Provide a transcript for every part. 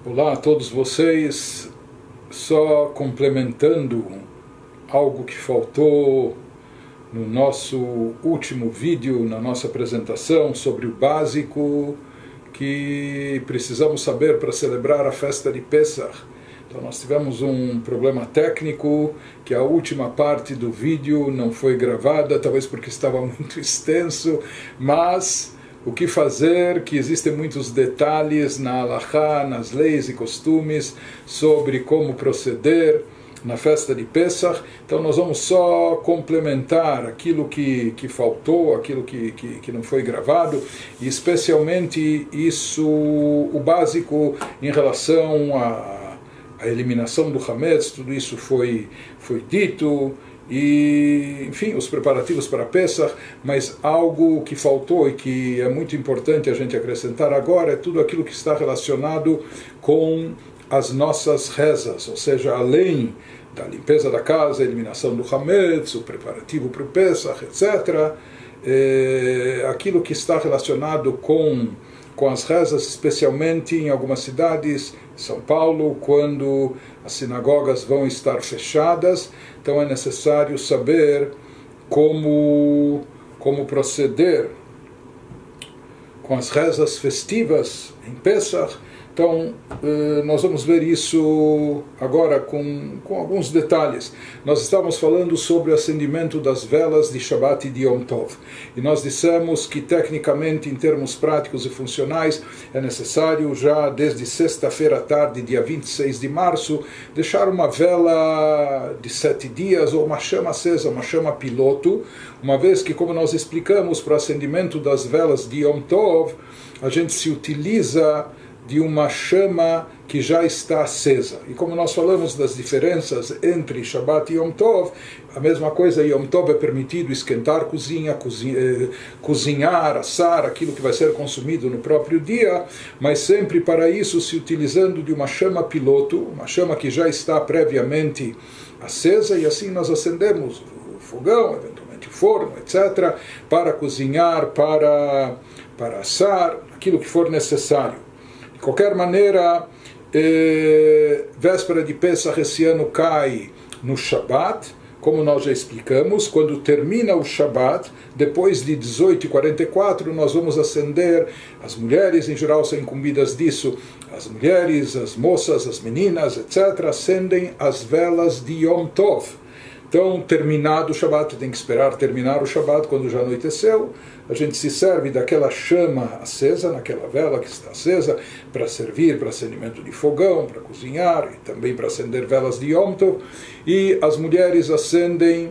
Olá a todos vocês, só complementando algo que faltou no nosso último vídeo, na nossa apresentação sobre o básico que precisamos saber para celebrar a festa de Pesach. Então nós tivemos um problema técnico, que a última parte do vídeo não foi gravada, talvez porque estava muito extenso, mas o que fazer, que existem muitos detalhes na halachá, nas leis e costumes sobre como proceder na festa de Pesach. Então nós vamos só complementar aquilo que faltou, aquilo que não foi gravado, e especialmente isso, o básico em relação à eliminação do Hametz. Tudo isso foi dito, e enfim, os preparativos para Pesach, mas algo que faltou e que é muito importante a gente acrescentar agora é tudo aquilo que está relacionado com as nossas rezas, ou seja, além da limpeza da casa, a eliminação do Hametz, o preparativo para o Pesach, etc., aquilo que está relacionado com as rezas, especialmente em algumas cidades, São Paulo, quando as sinagogas vão estar fechadas. Então é necessário saber como proceder com as rezas festivas em Pesach. Então, nós vamos ver isso agora com alguns detalhes. Nós estávamos falando sobre o acendimento das velas de Shabbat e de Yom Tov. E nós dissemos que, tecnicamente, em termos práticos e funcionais, é necessário já desde sexta-feira à tarde, dia 26 de março, deixar uma vela de 7 dias, ou uma chama acesa, uma chama piloto, uma vez que, como nós explicamos, para o acendimento das velas de Yom Tov, a gente se utiliza de uma chama que já está acesa. E como nós falamos das diferenças entre Shabbat e Yom Tov, a mesma coisa, Yom Tov é permitido esquentar cozinhar, assar aquilo que vai ser consumido no próprio dia, mas sempre para isso se utilizando de uma chama piloto, uma chama que já está previamente acesa, e assim nós acendemos o fogão, eventualmente o forno, etc., para cozinhar, para assar, aquilo que for necessário. De qualquer maneira, véspera de Pesach esse ano cai no Shabat, como nós já explicamos. Quando termina o Shabat, depois de 18h44, nós vamos acender, as mulheres em geral são incumbidas disso, as mulheres, as moças, as meninas, etc., acendem as velas de Yom Tov. Então, terminado o Shabat, tem que esperar terminar o Shabat, quando já anoiteceu, a gente se serve daquela chama acesa, naquela vela que está acesa, para servir para acendimento de fogão, para cozinhar, e também para acender velas de Yom Tov. E as mulheres acendem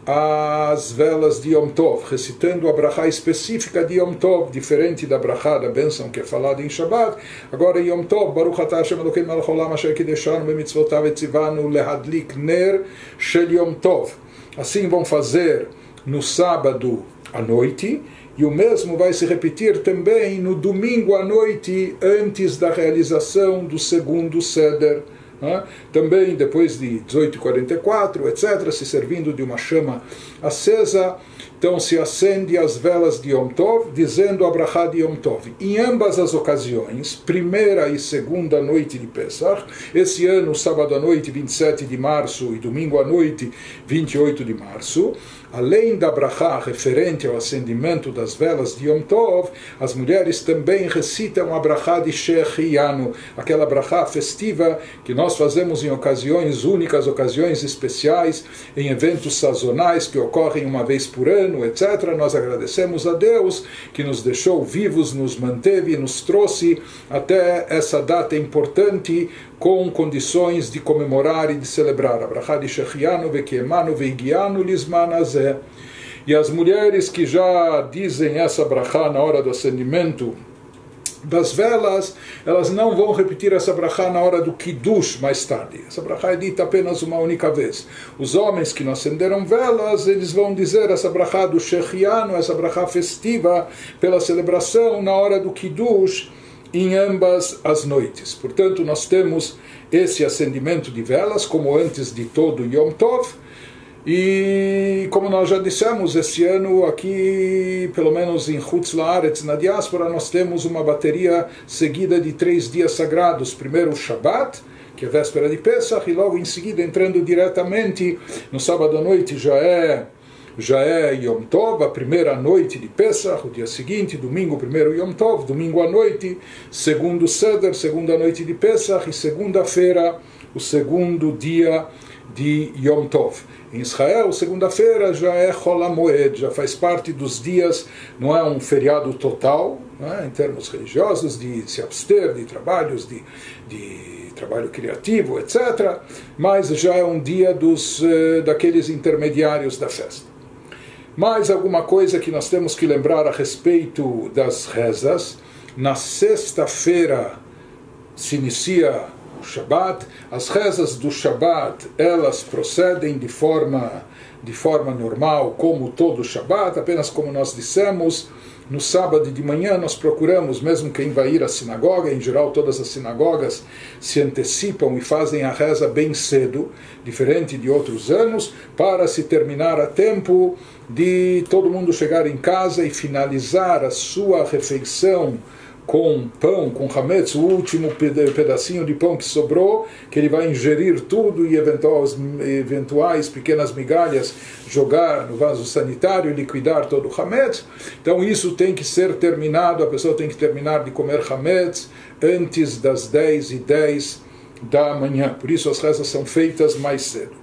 as velas de Yom Tov, recitando a brachá específica de Yom Tov, diferente da brachá da bênção que é falada em Shabbat. Agora Yom Tov, Baruch atah Hashem Elokeinu melech haolam asher kideshanu bemitzvotav etzivanu lehadlik ner shel Yom Tov. Assim vão fazer no sábado à noite, e o mesmo vai se repetir também no domingo à noite, antes da realização do segundo Seder. Também depois de 18h44, etc., se servindo de uma chama acesa, então se acende as velas de Yom Tov, dizendo a brachá de Yom Tov. Em ambas as ocasiões, primeira e segunda noite de Pesach, esse ano, sábado à noite, 27 de março, e domingo à noite, 28 de março, além da brachá referente ao acendimento das velas de Yom Tov, as mulheres também recitam a brachá de Shechianu, aquela brachá festiva que nós fazemos em ocasiões únicas, ocasiões especiais, em eventos sazonais que ocorrem uma vez por ano, etc. Nós agradecemos a Deus que nos deixou vivos, nos manteve e nos trouxe até essa data importante, com condições de comemorar e de celebrar a brachá de Shechianu, Vekiemanu, Veigianu, Lisman Azeh. E as mulheres que já dizem essa brachá na hora do acendimento das velas, elas não vão repetir essa brachá na hora do Kiddush mais tarde. Essa brachá é dita apenas uma única vez. Os homens que não acenderam velas, eles vão dizer essa brachá do Shechianu, essa brachá festiva, pela celebração na hora do Kiddush, em ambas as noites. Portanto, nós temos esse acendimento de velas, como antes de todo Yom Tov, E como nós já dissemos, esse ano aqui, pelo menos em Chutz Laaretz, na diáspora, nós temos uma bateria seguida de 3 dias sagrados. Primeiro o Shabbat, que é a véspera de Pesach, e logo em seguida, entrando diretamente no sábado à noite, já é Yom Tov, a primeira noite de Pesach, o dia seguinte, domingo, primeiro Yom Tov, domingo à noite, segundo Seder, segunda noite de Pesach, e segunda-feira, o segundo dia de Yom Tov. Em Israel, segunda-feira já é Chol HaMoed, já faz parte dos dias, não é um feriado total, né, em termos religiosos, de se abster de trabalhos, de trabalho criativo, etc., mas já é um dia daqueles intermediários da festa. Mais alguma coisa que nós temos que lembrar a respeito das rezas. Na sexta-feira se inicia o Shabbat. As rezas do Shabbat, elas procedem de forma normal, como todo Shabbat, apenas como nós dissemos, no sábado de manhã nós procuramos, mesmo quem vai ir à sinagoga, em geral todas as sinagogas se antecipam e fazem a reza bem cedo, diferente de outros anos, para se terminar a tempo de todo mundo chegar em casa e finalizar a sua refeição com pão, com hametz, o último pedacinho de pão que sobrou, que ele vai ingerir tudo e eventuais pequenas migalhas jogar no vaso sanitário e liquidar todo o hametz. Então isso tem que ser terminado, a pessoa tem que terminar de comer hametz antes das 10h10 da manhã. Por isso as rezas são feitas mais cedo.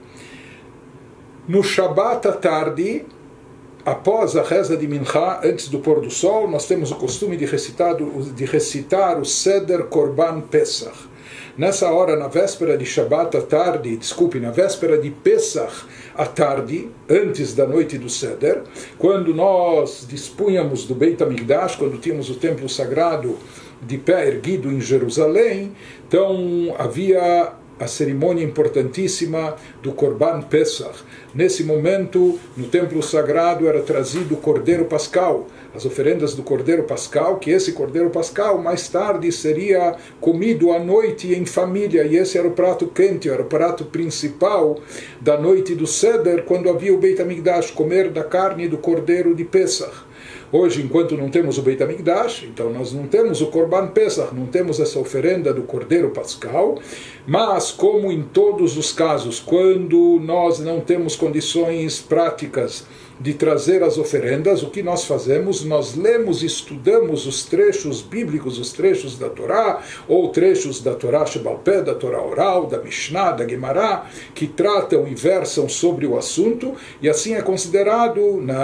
No Shabbat à tarde, após a reza de Mincha, antes do pôr do sol, nós temos o costume de recitar o Seder Korban Pesach. Nessa hora, na véspera de Shabbat à tarde, na véspera de Pesach à tarde, antes da noite do Seder, quando nós dispunhamos do Beit HaMikdash, quando tínhamos o templo sagrado de pé erguido em Jerusalém, então havia a cerimônia importantíssima do Korban Pesach. Nesse momento, no templo sagrado, era trazido o Cordeiro Pascal, as oferendas do Cordeiro Pascal, que esse Cordeiro Pascal mais tarde seria comido à noite em família, e esse era o prato quente, era o prato principal da noite do Seder, quando havia o Beit HaMikdash, comer da carne do Cordeiro de Pesach. Hoje, enquanto não temos o Beit HaMikdash, então nós não temos o Korban Pesach, não temos essa oferenda do Cordeiro Pascal, mas como em todos os casos, quando nós não temos condições práticas de trazer as oferendas, o que nós fazemos? Nós lemos e estudamos os trechos bíblicos, os trechos da Torá, ou trechos da Torá Shebal Pé, da Torá oral, da Mishnah, da Gemara, que tratam e versam sobre o assunto, e assim é considerado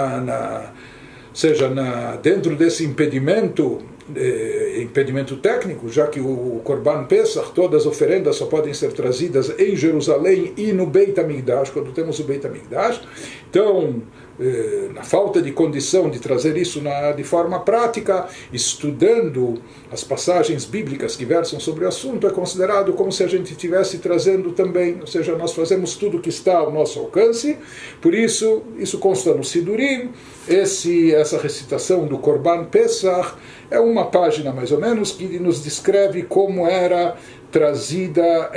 dentro desse impedimento técnico, já que o Korban Pesach, todas as oferendas só podem ser trazidas em Jerusalém e no Beit HaMikdash, quando temos o Beit HaMikdash. Então, na falta de condição de trazer isso de forma prática, estudando as passagens bíblicas que versam sobre o assunto, é considerado como se a gente estivesse trazendo também, ou seja, nós fazemos tudo que está ao nosso alcance. Por isso consta no Sidurim. Essa recitação do Korban Pesach é uma página mais ou menos que nos descreve como era trazida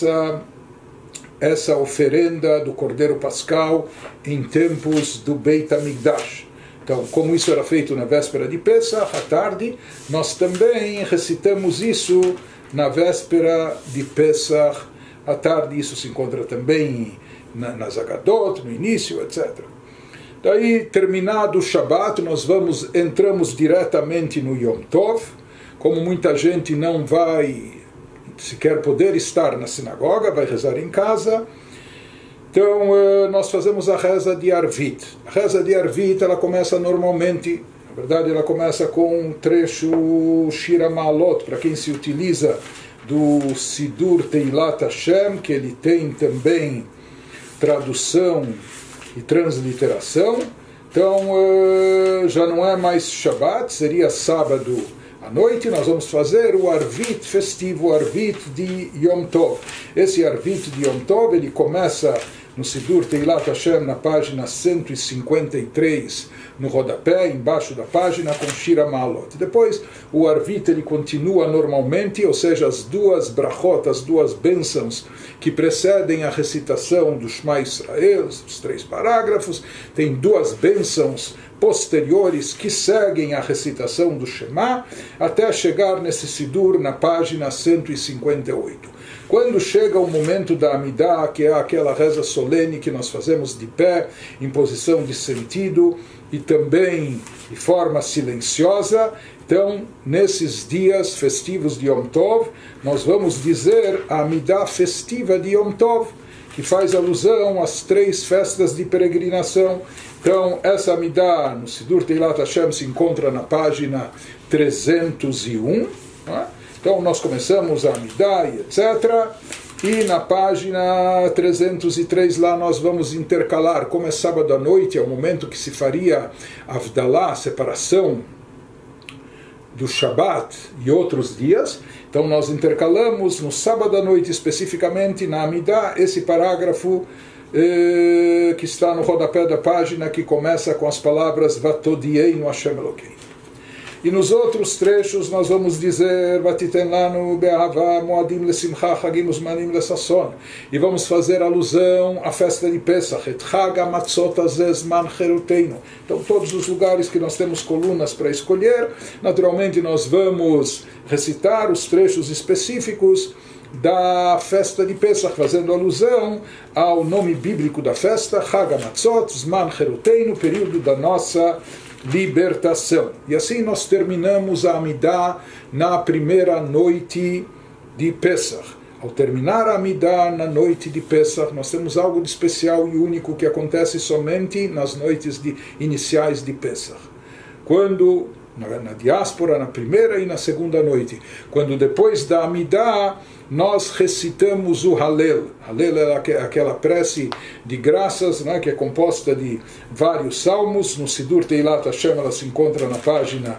essa oferenda do Cordeiro Pascal em tempos do Beit HaMikdash. Então, como isso era feito na véspera de Pesach, à tarde, nós também recitamos isso na véspera de Pesach, à tarde. Isso se encontra também nas Agadot, no início, etc. Daí, terminado o Shabbat, nós entramos diretamente no Yom Tov. Como muita gente não vai sequer poder estar na sinagoga, vai rezar em casa, então nós fazemos a reza de Arvit. A reza de Arvit, ela começa normalmente, na verdade ela começa com um trecho Shira Ma'alot, para quem se utiliza do Sidur Teilat Hashem, que ele tem também tradução e transliteração. Então já não é mais Shabbat, seria sábado à noite. Nós vamos fazer o Arvit festivo, o Arvit de Yom Tov. Esse Arvit de Yom Tov, ele começa no Sidur Teilat Hashem, na página 153, no rodapé, embaixo da página, com Shira Maalot. Depois, o Arvit ele continua normalmente, ou seja, as duas brachot, as duas bênçãos que precedem a recitação do Shema Israel, os 3 parágrafos, tem duas bênçãos posteriores que seguem a recitação do Shema, até chegar nesse Sidur na página 158. Quando chega o momento da Amidah, que é aquela reza solene que nós fazemos de pé, em posição de sentido, e também de forma silenciosa, então, nesses dias festivos de Yom Tov, nós vamos dizer a Amidah festiva de Yom Tov, que faz alusão às 3 festas de peregrinação. Então, essa Amidah no Sidur Teilat Hashem se encontra na página 301. Né? Então, nós começamos a Amidah e etc. E na página 303 lá nós vamos intercalar, como é sábado à noite, é o momento que se faria Avdalá, separação do Shabat e outros dias. Então nós intercalamos no sábado à noite, especificamente na Amidah, esse parágrafo que está no rodapé da página, que começa com as palavras Vatodieinu Hashem Elokeinu. E nos outros trechos nós vamos dizer Vatiten lanu be'ahava moadim lesimcha chagim uzmanim lesasson. E vamos fazer alusão à festa de Pesach, et chag hamatzot hazeh zman cheruteinu. Então todos os lugares que nós temos colunas para escolher, naturalmente nós vamos recitar os trechos específicos da festa de Pesach, fazendo alusão ao nome bíblico da festa, Chag HaMatzot, Zman Cheruteinu, período da nossa libertação. E assim nós terminamos a Amidah na primeira noite de Pesach. Ao terminar a Amidah na noite de Pesach, nós temos algo de especial e único que acontece somente nas noites iniciais de Pesach. Quando na diáspora, na primeira e na segunda noite, quando depois da Amidah nós recitamos o Hallel. Hallel é aquela prece de graças, né, que é composta de vários salmos. No Sidur Teilat Hashem ela se encontra na página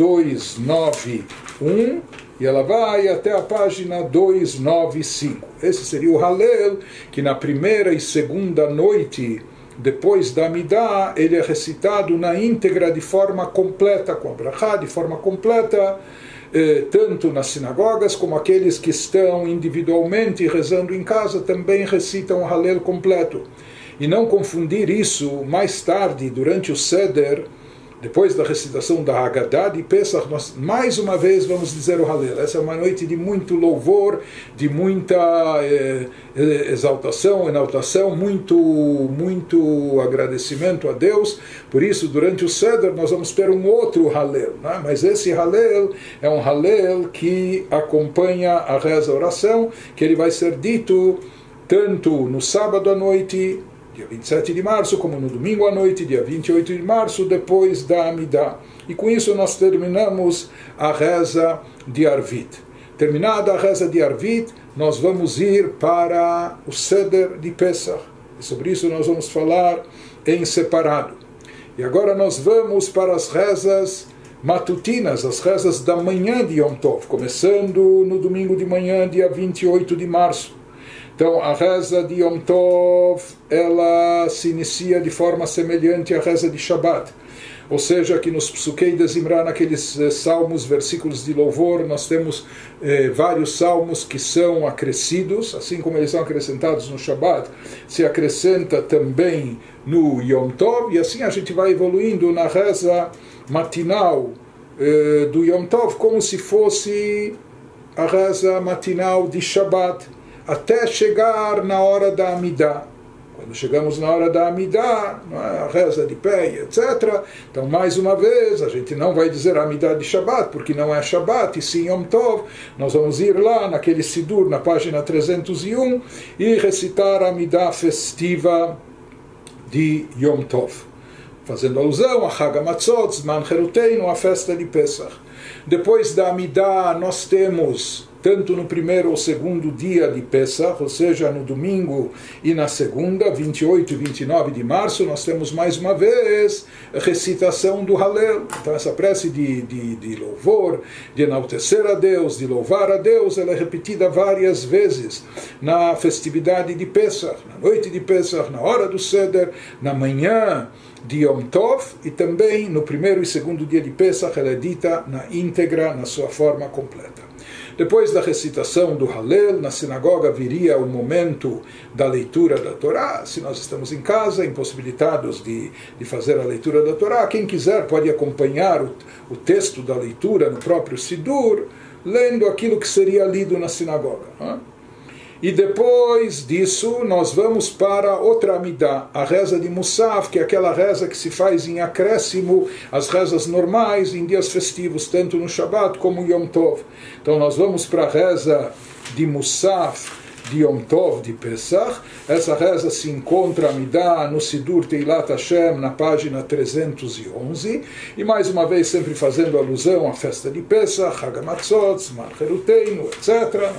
291 e ela vai até a página 295. Esse seria o Hallel, que na primeira e segunda noite depois da Amidah, ele é recitado na íntegra de forma completa, com a brachá, de forma completa, tanto nas sinagogas como aqueles que estão individualmente rezando em casa também recitam o Hallel completo. E não confundir isso mais tarde, durante o Seder, depois da recitação da Haggadah de Pesach, nós mais uma vez vamos dizer o Hallel. Essa é uma noite de muito louvor, de muita exaltação, enaltação, muito agradecimento a Deus. Por isso, durante o Seder, nós vamos ter um outro Hallel, né? Mas esse Hallel é um Hallel que acompanha a reza, a oração, que ele vai ser dito tanto no sábado à noite, dia 27 de março, como no domingo à noite, dia 28 de março, depois da Amidah. E com isso nós terminamos a reza de Arvit. Terminada a reza de Arvit, nós vamos ir para o Seder de Pesach. E sobre isso nós vamos falar em separado. E agora nós vamos para as rezas matutinas, as rezas da manhã de Yom Tov, começando no domingo de manhã, dia 28 de março. Então, a reza de Yom Tov, ela se inicia de forma semelhante à reza de Shabbat. Ou seja, que nos Psukei de Zimra, naqueles salmos, versículos de louvor, nós temos vários salmos que são acrescidos, assim como eles são acrescentados no Shabbat, se acrescenta também no Yom Tov, e assim a gente vai evoluindo na reza matinal do Yom Tov, como se fosse a reza matinal de Shabbat, até chegar na hora da Amidah. Quando chegamos na hora da Amidah, a reza de pé, etc. Então, mais uma vez, a gente não vai dizer a Amidah de Shabbat, porque não é Shabbat, e sim Yom Tov. Nós vamos ir lá naquele Sidur, na página 301, e recitar a Amidah festiva de Yom Tov, fazendo alusão a Chag HaMatzot, Zman Cheruteinu, a festa de Pesach. Depois da Amidah, nós temos tanto no primeiro ou segundo dia de Pesach, ou seja, no domingo e na segunda, 28 e 29 de março, nós temos mais uma vez a recitação do Hallel. Então essa prece de louvor, de enaltecer a Deus, de louvar a Deus, ela é repetida várias vezes na festividade de Pesach, na noite de Pesach, na hora do Seder, na manhã de Yom Tov, e também no primeiro e segundo dia de Pesach ela é dita na íntegra, na sua forma completa. Depois da recitação do Hallel, na sinagoga viria o momento da leitura da Torá. Se nós estamos em casa, impossibilitados de fazer a leitura da Torá, quem quiser pode acompanhar o texto da leitura no próprio Sidur, lendo aquilo que seria lido na sinagoga. E depois disso, nós vamos para outra Amidah, a reza de Musaf, que é aquela reza que se faz em acréscimo às rezas normais em dias festivos, tanto no Shabbat como em Yom Tov. Então nós vamos para a reza de Musaf de Yom Tov de Pesach. Essa reza se encontra Amidah no Sidur Teilat Hashem, na página 311. E mais uma vez, sempre fazendo alusão à festa de Pesach, Hag HaMatzot, Zman Cheruteinu, etc.,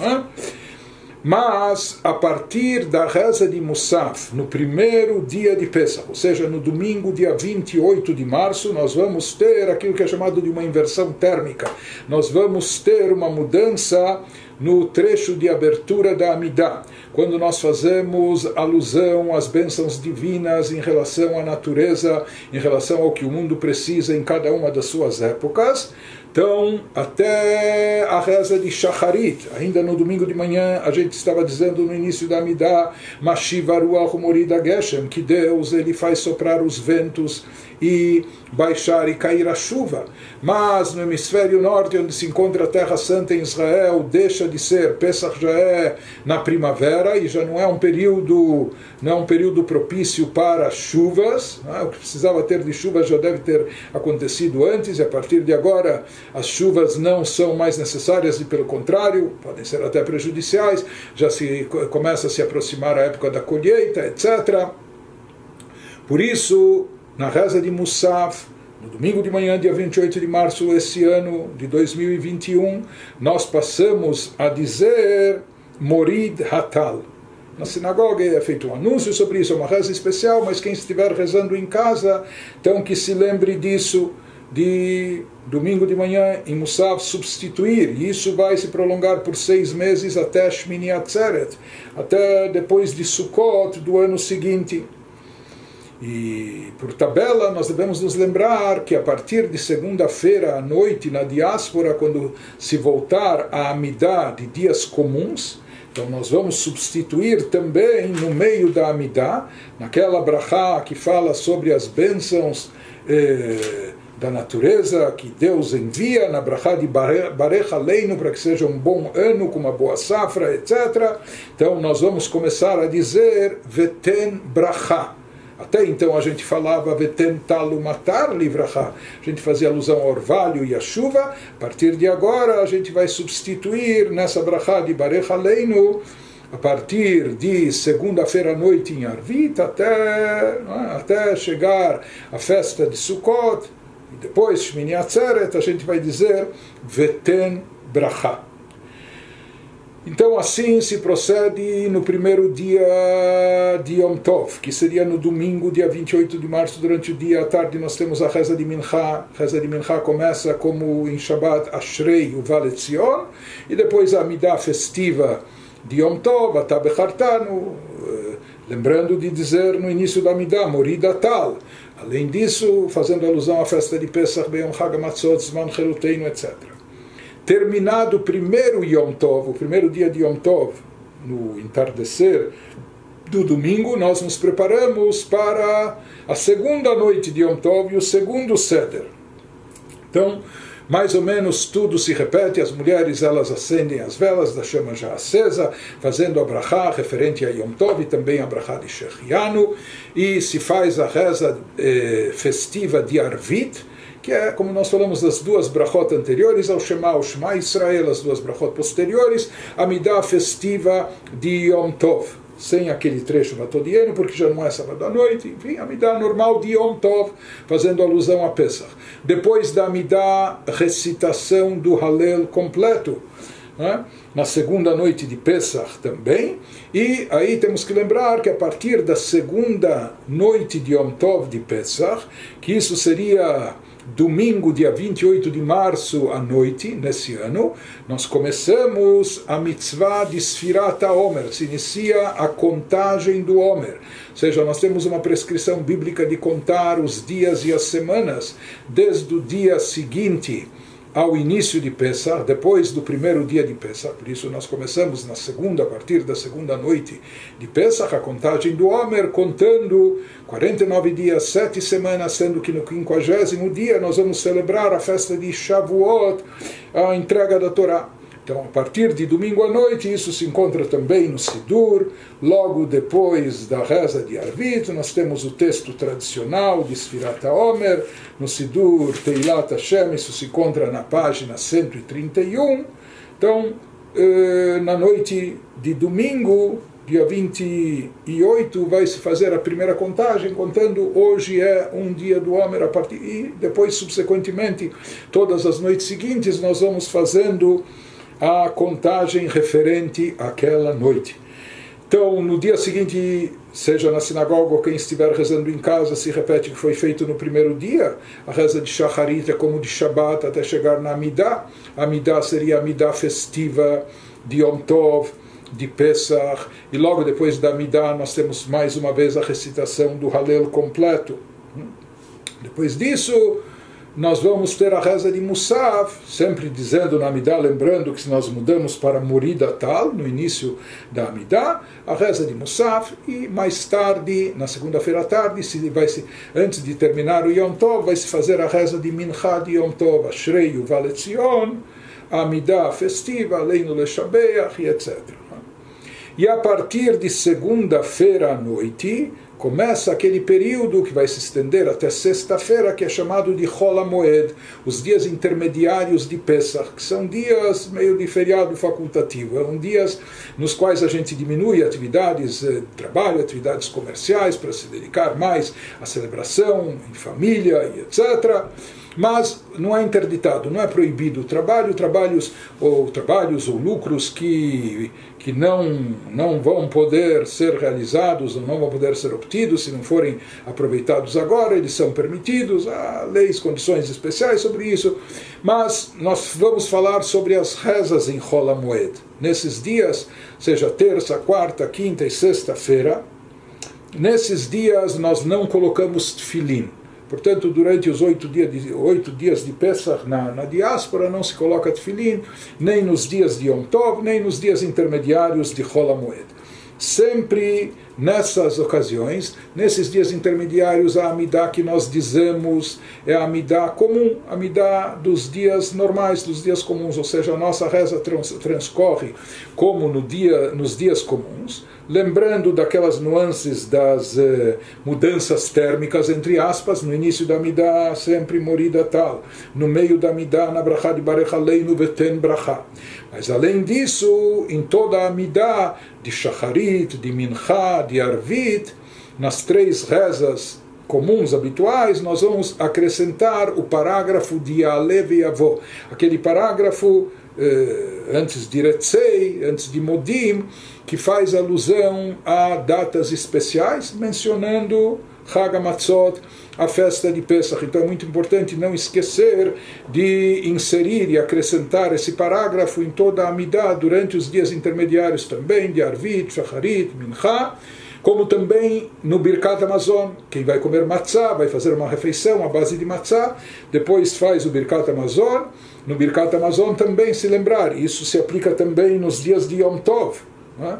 Mas, a partir da reza de Musaf, no primeiro dia de Pesach, ou seja, no domingo, dia 28 de março, nós vamos ter aquilo que é chamado de uma inversão térmica. Nós vamos ter uma mudança no trecho de abertura da Amidah, quando nós fazemos alusão às bênçãos divinas em relação à natureza, em relação ao que o mundo precisa em cada uma das suas épocas. Então, até a reza de Shacharit, ainda no domingo de manhã, a gente estava dizendo no início da Amidah, Mashiva Ruach Morida Geshem, que Deus ele faz soprar os ventos e baixar e cair a chuva. Mas no hemisfério norte, onde se encontra a Terra Santa em Israel, deixa de ser, Pesach já é na primavera e já não é um período propício para chuvas. O que precisava ter de chuvas já deve ter acontecido antes, e a partir de agora as chuvas não são mais necessárias e, pelo contrário, podem ser até prejudiciais. Já começa a se aproximar a época da colheita, etc. Por isso, na reza de Musaf, no domingo de manhã, dia 28 de março, esse ano de 2021, nós passamos a dizer Morid Hatal. Na sinagoga é feito um anúncio sobre isso, é uma reza especial, mas quem estiver rezando em casa, então que se lembre disso, de domingo de manhã em Musaf substituir, e isso vai se prolongar por 6 meses até Shmini Atzeret, até depois de Sukkot do ano seguinte. E por tabela nós devemos nos lembrar que a partir de segunda-feira à noite na diáspora, quando se voltar a Amidah de dias comuns, então nós vamos substituir também no meio da Amidah, naquela brachá que fala sobre as bênçãos da natureza que Deus envia, na brachá de Barech Aleinu, para que seja um bom ano, com uma boa safra, etc. Então nós vamos começar a dizer Veten Brachá. Até então a gente falava Veten Talu Matar Livracha, a gente fazia alusão ao orvalho e à chuva. A partir de agora a gente vai substituir nessa brachá de Barech Aleinu, a partir de segunda-feira à noite em Arvit, até chegar a festa de Sukkot, e depois Shmini Atzeret, a gente vai dizer Veten Brachá. Então assim se procede no primeiro dia de Yom Tov, que seria no domingo, dia 28 de março, durante o dia à tarde nós temos a reza de Mincha. A reza de Mincha começa como em Shabbat Ashrei Uva Letzion, e depois a Amidah festiva de Yom Tov, Ata Bechartanu, lembrando de dizer no início da Amidah, Morid Hatal. Além disso, fazendo alusão à festa de Pesach, Beyom Hag HaMatzot, Zman Cheruteinu, etc. Terminado o primeiro Yom Tov, o primeiro dia de Yom Tov, no entardecer do domingo, nós nos preparamos para a segunda noite de Yom Tov e o segundo Seder. Então, mais ou menos tudo se repete. As mulheres, elas acendem as velas da chama já acesa, fazendo a brachá referente a Yom Tov e também a brachá de Shechianu, e se faz a reza festiva de Arvit, que é, como nós falamos das duas brachot anteriores, ao Shema Israel, as duas brachot posteriores, a Amidah festiva de Yom Tov, sem aquele trecho vatodieno, porque já não é sábado à noite, enfim, a Amidah normal de Yom Tov, fazendo alusão a Pesach. Depois da Amidah, recitação do Hallel completo. na segunda noite de Pesach também, e aí temos que lembrar que a partir da segunda noite de Yom Tov de Pesach, que isso seria domingo, dia 28 de março à noite, nesse ano, nós começamos a mitzvah de Sfirat HaOmer, se inicia a contagem do Omer. Ou seja, nós temos uma prescrição bíblica de contar os dias e as semanas, desde o dia seguinte ao início de Pesach, depois do primeiro dia de Pesach. Por isso nós começamos na segunda, a partir da segunda noite de Pesach, a contagem do Omer, contando 49 dias, 7 semanas, sendo que no 50º dia nós vamos celebrar a festa de Shavuot, a entrega da Torá. Então, a partir de domingo à noite, isso se encontra também no Sidur. Logo depois da reza de Arvit, nós temos o texto tradicional de Sfirat HaOmer. No Sidur Teilat Hashem, isso se encontra na página 131. Então, na noite de domingo, dia 28, vai se fazer a primeira contagem, contando hoje é um dia do Omer, e depois, subsequentemente, todas as noites seguintes, nós vamos fazendo a contagem referente àquela noite. Então, no dia seguinte, seja na sinagoga ou quem estiver rezando em casa, se repete o que foi feito no primeiro dia. A reza de Shacharit é como de Shabbat até chegar na Amidah. A Amidah seria a Amidah festiva de Yom Tov, de Pesach, e logo depois da Amidah nós temos mais uma vez a recitação do Halel completo. Depois disso, nós vamos ter a reza de Musaf, sempre dizendo na Amidah, lembrando que se nós mudamos para Morida Tal, no início da Amidah, a reza de Musaf, e mais tarde, na segunda-feira à tarde, antes de terminar o Yom Tov, vai se fazer a reza de Mincha de Yom Tov, Ashrei Uva Letzion, a Amidah festiva, Aleinu Leshabeach, e etc. E a partir de segunda-feira à noite, começa aquele período que vai se estender até sexta-feira, que é chamado de Chol HaMoed, os dias intermediários de Pesach, que são dias meio de feriado facultativo, são dias nos quais a gente diminui atividades de trabalho, atividades comerciais, para se dedicar mais à celebração em família e etc., mas não é interditado, não é proibido o trabalho, trabalhos ou lucros que não vão poder ser realizados ou não vão poder ser obtidos se não forem aproveitados agora, eles são permitidos, há leis, condições especiais sobre isso, mas nós vamos falar sobre as rezas em Chol HaMoed. Nesses dias, seja terça, quarta, quinta e sexta-feira, nesses dias nós não colocamos tefilin. Portanto, durante os 8 dias de Pesach na diáspora, não se coloca tefilin, nem nos dias de Yom Tov, nem nos dias intermediários de Chol HaMoed. Sempre nessas ocasiões, nesses dias intermediários, a Amidah que nós dizemos é a Amidah comum, a Amidah dos dias normais, dos dias comuns, ou seja, a nossa reza transcorre como nos dias comuns, lembrando daquelas nuances das mudanças térmicas, entre aspas, no início da Amidah, sempre Morida Tal, no meio da Amidah, na Brachá de Barech Aleinu Veten Brachá. Mas além disso, em toda a Amidah, de Shacharit, de Mincha, de Arvit, nas 3 rezas comuns, habituais, nós vamos acrescentar o parágrafo de Alev e Avô, aquele parágrafo antes de Retzei, antes de Modim, que faz alusão a datas especiais, mencionando Chag HaMatzot, a festa de Pesach. Então é muito importante não esquecer de inserir e acrescentar esse parágrafo em toda a Amidah durante os dias intermediários também, de Arvit, Shacharit, Mincha, como também no Birkat Hamazon. Quem vai comer matzah, vai fazer uma refeição à base de matzah, depois faz o Birkat Hamazon. No Birkat Hamazon também se lembrar, isso se aplica também nos dias de Yom Tov, não é?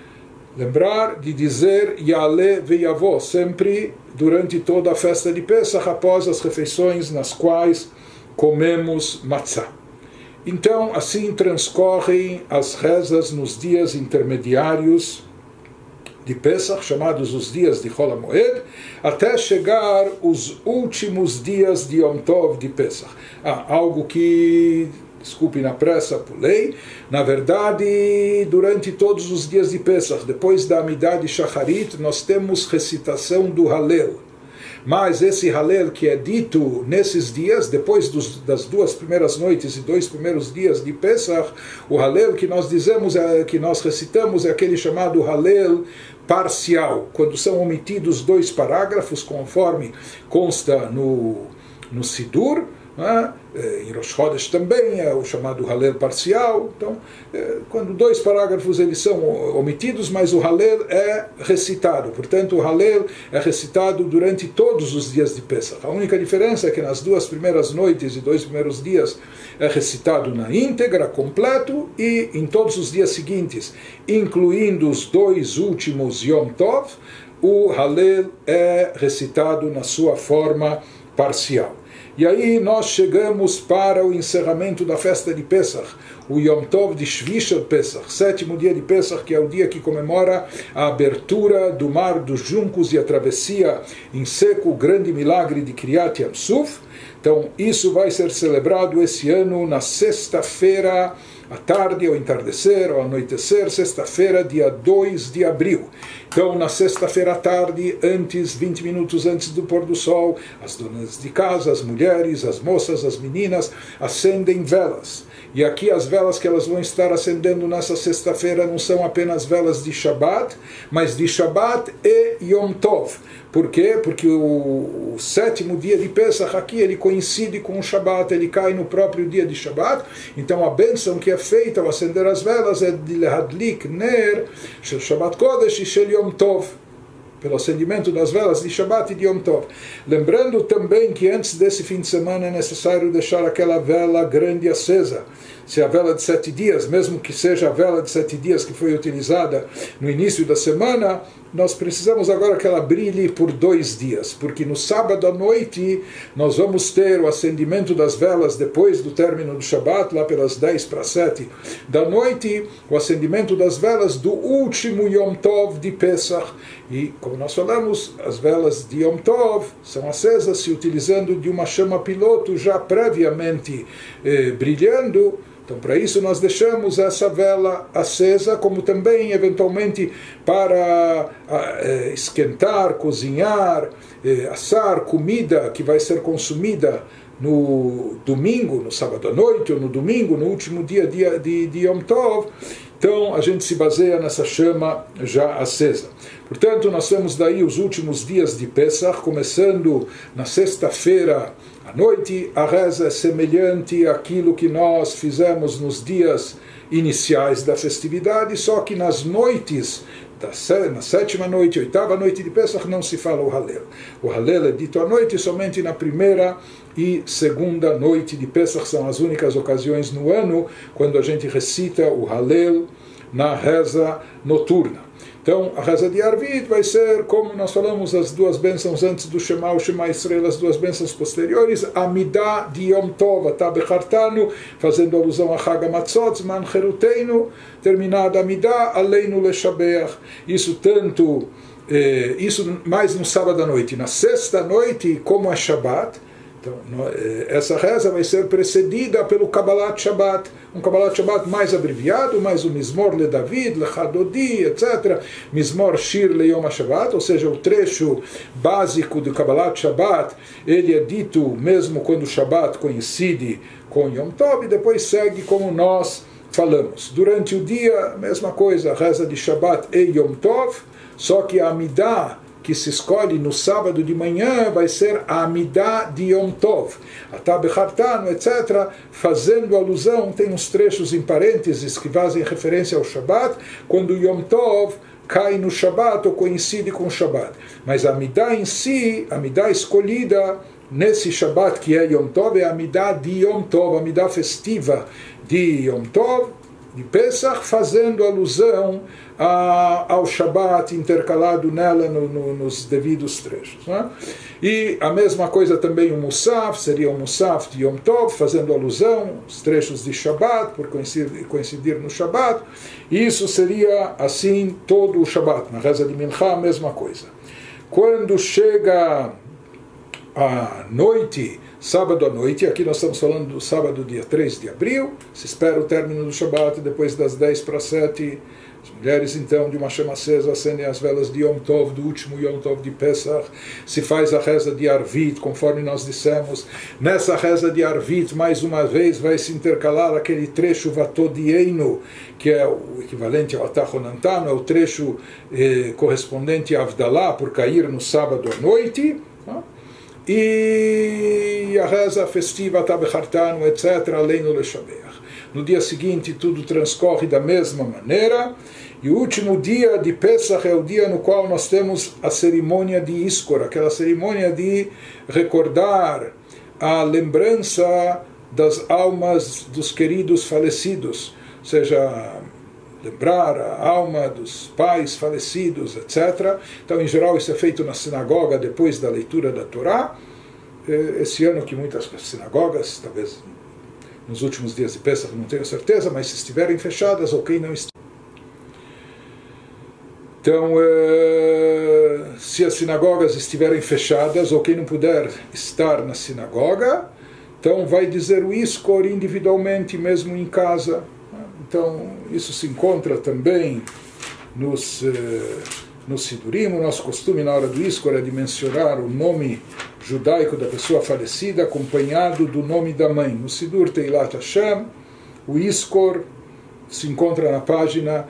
Lembrar de dizer Yale ve'yavo, sempre durante toda a festa de Pesach, após as refeições nas quais comemos matzah. Então, assim transcorrem as rezas nos dias intermediários de Pesach, chamados os dias de Chol HaMoed, até chegar os últimos dias de Yom Tov de Pesach. Algo que, desculpe na pressa, pulei. Na verdade, durante todos os dias de Pesach, depois da Amidah de Shacharit, nós temos recitação do Halel. mas esse Halel que é dito nesses dias, depois das 2 primeiras noites e 2 primeiros dias de Pesach, o Halel que nós dizemos, que nós recitamos, é aquele chamado Halel parcial, quando são omitidos 2 parágrafos, conforme consta no Sidur. Em Rosh Chodesh também é o chamado Halel parcial. Então, quando 2 parágrafos eles são omitidos, mas o Halel é recitado. Portanto, o Halel é recitado durante todos os dias de Pesach. A única diferença é que nas 2 primeiras noites e 2 primeiros dias é recitado na íntegra, completo, e em todos os dias seguintes, incluindo os 2 últimos Yom Tov, o Halel é recitado na sua forma parcial. E aí nós chegamos para o encerramento da festa de Pesach, o Yom Tov de Shvi Shel Pesach, 7º dia de Pesach, que é o dia que comemora a abertura do Mar dos Juncos e a travessia em seco, o grande milagre de Kriyat Yam Suf. Então isso vai ser celebrado esse ano na sexta-feira, à tarde, ao entardecer, ao anoitecer, sexta-feira, dia 2 de abril. Então, na sexta-feira à tarde, 20 minutos antes do pôr do sol, as donas de casa, as mulheres, as moças, as meninas, acendem velas. E aqui as velas que elas vão estar acendendo nessa sexta-feira não são apenas velas de Shabbat, mas de Shabbat e Yom Tov. Por quê? Porque o 7º dia de Pesach aqui, ele coincide com o Shabbat, ele cai no próprio dia de Shabbat. Então a bênção que é feita ao acender as velas é de Lehadlik Ner, Shel Shabbat Kodesh e Shel Yom Tov, pelo acendimento das velas de Shabbat e de Yom Tov. Lembrando também que antes desse fim de semana é necessário deixar aquela vela grande acesa. Se a vela de 7 dias, mesmo que seja a vela de 7 dias que foi utilizada no início da semana, nós precisamos agora que ela brilhe por 2 dias, porque no sábado à noite nós vamos ter o acendimento das velas depois do término do Shabbat, lá pelas 10 para 7 da noite, o acendimento das velas do último Yom Tov de Pesach. E, como nós falamos, as velas de Yom Tov são acesas se utilizando de uma chama piloto já previamente brilhando. Então, para isso nós deixamos essa vela acesa, como também, eventualmente, para esquentar, cozinhar, assar comida que vai ser consumida no domingo, no sábado à noite, ou no domingo, no último dia de Yom Tov. Então, a gente se baseia nessa chama já acesa. Portanto, nós temos daí os últimos dias de Pesach, começando na sexta-feira à noite. A reza é semelhante àquilo que nós fizemos nos dias iniciais da festividade, só que nas noites, na 7ª noite, 8ª noite de Pesach, não se fala o Halel. O Halel é dito à noite somente na 1ª e 2ª noite de Pesach, são as únicas ocasiões no ano quando a gente recita o Halel na reza noturna. Então, a reza de Arvit vai ser, como nós falamos, as 2 bênçãos antes do Shema, o Shema Israel, as 2 bênçãos posteriores, Amidah de Yom Tov, Atabechartanu, fazendo alusão a Chag HaMatzot, Zman Cheruteinu, terminada Amidah, Aleinu Leshabeach. Isso mais no sábado à noite. Na sexta noite, como é Shabbat, então, essa reza vai ser precedida pelo Kabbalat Shabbat, um Kabbalat Shabbat mais abreviado, mais o Mizmor le David, le Chadodi, etc. Mizmor Shir le Yom HaShabbat, ou seja, o trecho básico do Kabbalat Shabbat, ele é dito mesmo quando o Shabbat coincide com Yom Tov, e depois segue como nós falamos. Durante o dia, mesma coisa, a reza de Shabbat e Yom Tov, só que a Amidah que se escolhe no sábado de manhã vai ser a Amidah de Yom Tov, Atabechartanu, etc., fazendo alusão, tem uns trechos em parênteses que fazem referência ao Shabbat, quando Yom Tov cai no Shabbat ou coincide com o Shabbat. Mas a Amidah em si, a Amidah escolhida nesse Shabbat que é Yom Tov, é a Amidah de Yom Tov, a Amidah festiva de Yom Tov, de Pesach, fazendo alusão ao Shabbat intercalado nela nos devidos trechos, né? E a mesma coisa também o Musaf, seria o Musaf de Yom Tov, fazendo alusão aos trechos de Shabbat, por coincidir no Shabbat. Isso seria assim todo o Shabbat. Na reza de Mincha, a mesma coisa. Quando chega a noite sábado à noite, aqui nós estamos falando do sábado dia 3 de abril, se espera o término do Shabat depois das 10 para 7, as mulheres então de uma chama acesa acendem as velas de Yom Tov, do último Yom Tov de Pesach, se faz a reza de Arvit, conforme nós dissemos. Nessa reza de Arvit, mais uma vez, vai se intercalar aquele trecho Vatodienu, que é o equivalente ao Atachonantano, é o trecho correspondente a Avdalá, por cair no sábado à noite, e a reza festiva Tabechartanu, etc., além do Leshabeach. No dia seguinte tudo transcorre da mesma maneira, e o último dia de Pesach é o dia no qual nós temos a cerimônia de Iskor, aquela cerimônia de recordar a lembrança das almas dos queridos falecidos, ou seja, lembrar a alma dos pais falecidos, etc. Então, em geral, isso é feito na sinagoga depois da leitura da Torá. Esse ano que muitas sinagogas, talvez nos últimos dias de Pesach, não tenho certeza, mas se estiverem fechadas, ok, não está. Então, se as sinagogas estiverem fechadas, ou quem não puder estar na sinagoga, então vai dizer o Iskor individualmente, mesmo em casa. Então, isso se encontra também no Sidurim. O nosso costume na hora do Iskor é de mencionar o nome judaico da pessoa falecida, acompanhado do nome da mãe. No Sidur Teilat Hashem, o Iskor se encontra na página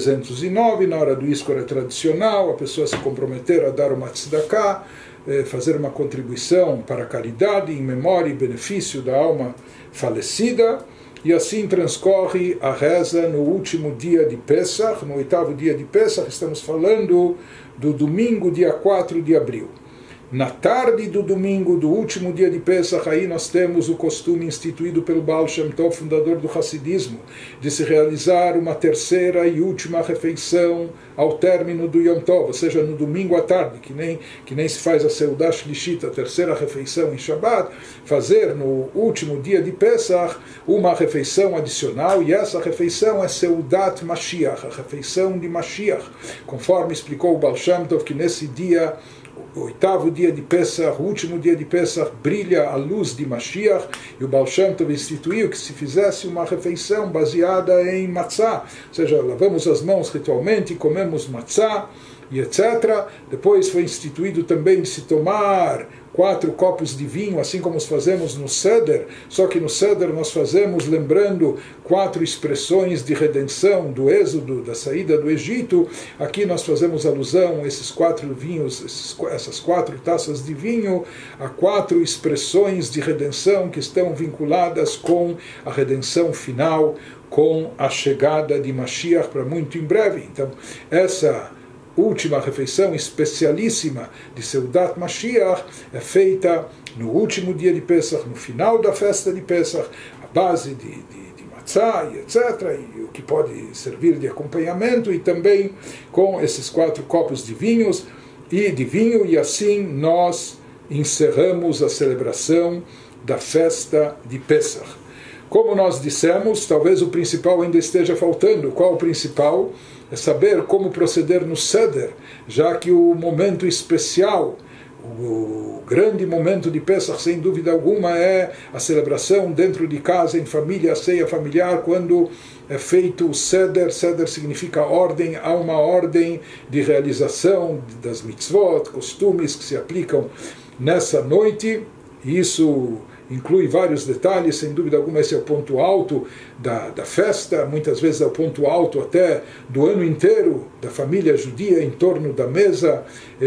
309. Na hora do Iskor é tradicional a pessoa se comprometer a dar uma tzedakah, fazer uma contribuição para a caridade em memória e benefício da alma falecida. E assim transcorre a reza no último dia de Pesach, no 8º dia de Pesach. Estamos falando do domingo, dia 4 de abril. Na tarde do domingo, do último dia de Pesach, aí nós temos o costume instituído pelo Baal Shem Tov, fundador do Hassidismo, de se realizar uma terceira e última refeição ao término do Yom Tov, ou seja, no domingo à tarde, que nem se faz a Seudah Shlishit, a terceira refeição em Shabbat, fazer no último dia de Pesach uma refeição adicional, e essa refeição é Seudat Mashiach, a refeição de Mashiach, conforme explicou o Baal Shem Tov, que nesse dia, o 8º dia de Pesach, o último dia de Pesach, brilha a luz de Mashiach, e o Baal Shem Tov instituiu que se fizesse uma refeição baseada em matzah, ou seja, lavamos as mãos ritualmente, comemos matzah, e etc. Depois foi instituído também de se tomar 4 copos de vinho, assim como fazemos no Seder, só que no Seder nós fazemos lembrando 4 expressões de redenção do êxodo, da saída do Egito. Aqui nós fazemos alusão a esses 4 vinhos, essas 4 taças de vinho, a 4 expressões de redenção que estão vinculadas com a redenção final, com a chegada de Mashiach para muito em breve. Então, essa última refeição especialíssima de Seudat Mashiach é feita no último dia de Pesach, no final da festa de Pesach, a base de matzah, e etc., e o que pode servir de acompanhamento, e também com esses 4 copos de vinho, e assim nós encerramos a celebração da festa de Pesach. Como nós dissemos, talvez o principal ainda esteja faltando. Qual o principal? É saber como proceder no Seder, já que o momento especial, o grande momento de Pesach, sem dúvida alguma, é a celebração dentro de casa, em família, a ceia familiar, quando é feito o Seder. Seder significa ordem, há uma ordem de realização das mitzvot, costumes que se aplicam nessa noite, e isso inclui vários detalhes. Sem dúvida alguma esse é o ponto alto da festa, muitas vezes é o ponto alto até do ano inteiro da família judia em torno da mesa,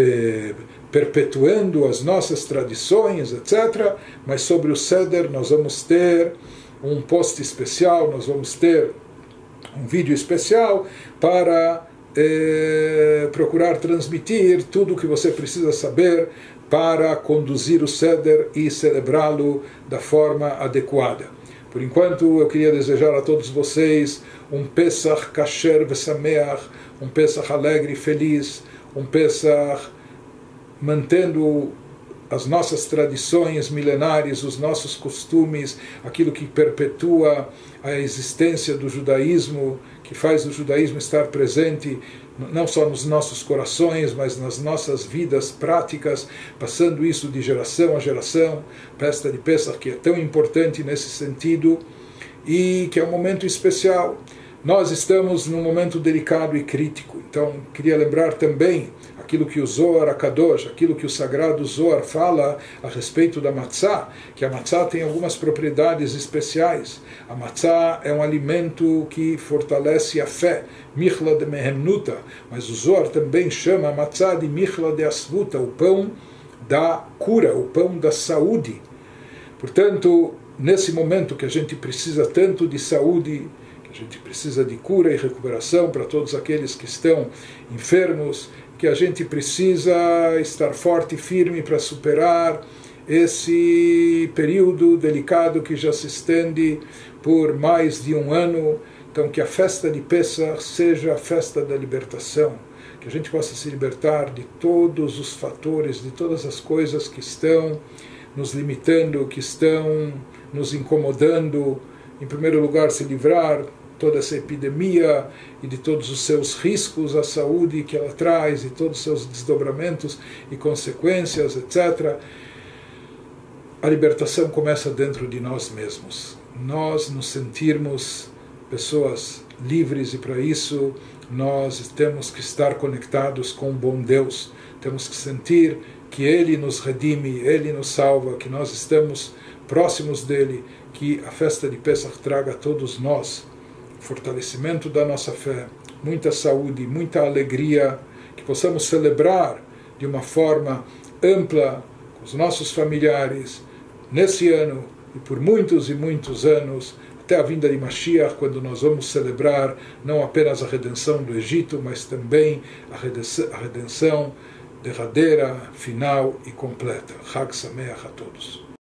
perpetuando as nossas tradições, etc. Mas sobre o Seder nós vamos ter um post especial, nós vamos ter um vídeo especial para procurar transmitir tudo o que você precisa saber para conduzir o Seder e celebrá-lo da forma adequada. Por enquanto, eu queria desejar a todos vocês um Pesach Kasher Vesameach, um Pesach alegre e feliz, um Pesach mantendo as nossas tradições milenares, os nossos costumes, aquilo que perpetua a existência do judaísmo, que faz o judaísmo estar presente não só nos nossos corações, mas nas nossas vidas práticas, passando isso de geração a geração. Festa de Pesach, que é tão importante nesse sentido, e que é um momento especial. Nós estamos num momento delicado e crítico, então queria lembrar também aquilo que o Zohar HaKadosh, aquilo que o sagrado Zohar fala a respeito da matzá, que a matzá tem algumas propriedades especiais. A matzá é um alimento que fortalece a fé, michla de mehemnuta, mas o Zohar também chama a matzá de michla de asvuta, o pão da cura, o pão da saúde. Portanto, nesse momento que a gente precisa tanto de saúde, que a gente precisa de cura e recuperação para todos aqueles que estão enfermos, que a gente precisa estar forte e firme para superar esse período delicado que já se estende por mais de um ano. Então, que a festa de Pesach seja a festa da libertação, que a gente possa se libertar de todos os fatores, de todas as coisas que estão nos limitando, que estão nos incomodando. Em primeiro lugar, se livrar toda essa epidemia e de todos os seus riscos à saúde que ela traz, e todos os seus desdobramentos e consequências, etc. A libertação começa dentro de nós mesmos. Nós nos sentirmos pessoas livres, e para isso nós temos que estar conectados com o bom Deus. Temos que sentir que Ele nos redime, Ele nos salva, que nós estamos próximos dEle, que a festa de Pesach traga a todos nós fortalecimento da nossa fé, muita saúde, muita alegria, que possamos celebrar de uma forma ampla com os nossos familiares nesse ano e por muitos e muitos anos, até a vinda de Mashiach, quando nós vamos celebrar não apenas a redenção do Egito, mas também a redenção derradeira, final e completa. Chag Sameach a todos.